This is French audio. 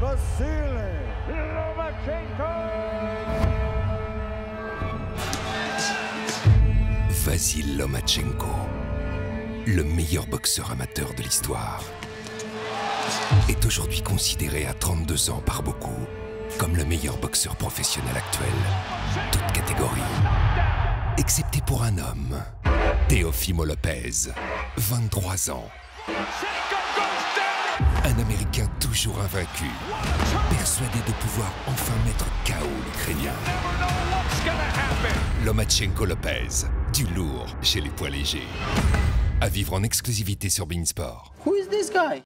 Vasily Lomachenko. Vasyl Lomachenko, le meilleur boxeur amateur de l'histoire, est aujourd'hui considéré à 32 ans par beaucoup comme le meilleur boxeur professionnel actuel, toute catégorie. Excepté pour un homme, Teofimo Lopez, 23 ans. Un Américain toujours invaincu, persuadé de pouvoir enfin mettre KO l'Ukrainien. Lomachenko Lopez, du lourd chez les poids légers. À vivre en exclusivité sur Beansport. Who is this guy?